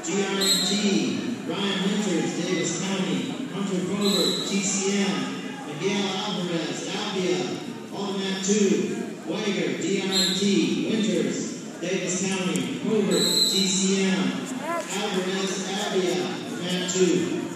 GRMT, Ryan Winters, Davis County. Hunter Fowler, TCM. Miguel Alvarez, Albia. Automat 2, Weiger, DRMT. Winters, Davis County. Hobart, TCM. Alvarez, Albia, Mat 2.